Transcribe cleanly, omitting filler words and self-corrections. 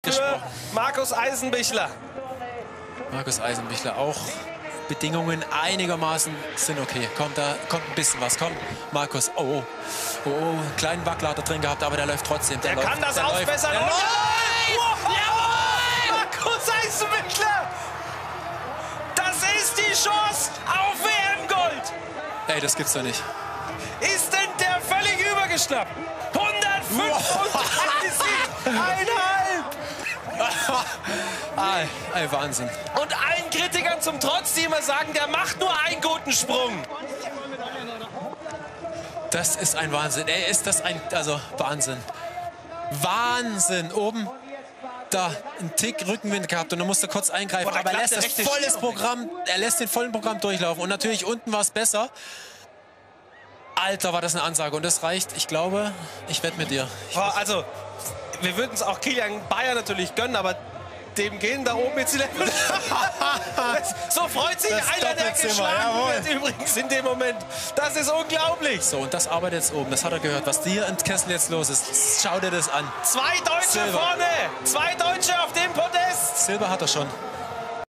für Markus Eisenbichler. Markus Eisenbichler auch. Bedingungen einigermaßen sind okay. Komm, da kommt ein bisschen was. Komm, Markus. Oh, oh, einen kleinen Wackler hat er drin gehabt, aber der läuft trotzdem. Der kann das ausbessern. Der läuft. Jawohl! Markus Eisenbichler! Das ist die Chance auf WM-Gold! Ey, das gibt's doch nicht. Ist denn der völlig übergeschnappt? 135,5! Ey, Wahnsinn. Und allen Kritikern zum Trotz, die immer sagen, der macht nur einen guten Sprung. Das ist ein Wahnsinn. Ey, ist das ein... Also, Wahnsinn. Wahnsinn. Oben, da, ein Tick Rückenwind gehabt und dann musste kurz eingreifen. Boah, aber er lässt das volles Programm, er lässt den vollen Programm durchlaufen. Und natürlich unten war es besser. Alter, war das eine Ansage. Und das reicht, ich glaube, ich wette mit dir. Boah, also, wir würden es auch Kilian Bayer natürlich gönnen, aber dem gehen da oben jetzt die Level. So freut sich Das einer, der Doppelzimmer, geschlagen jawohl. wird übrigens in dem Moment. Das ist unglaublich. So, und das arbeitet jetzt oben. Das hat er gehört. Was dir im Kessel jetzt los ist, schau dir das an. 2 Deutsche Silber. vorne. 2 Deutsche auf dem Podest. Silber hat er schon.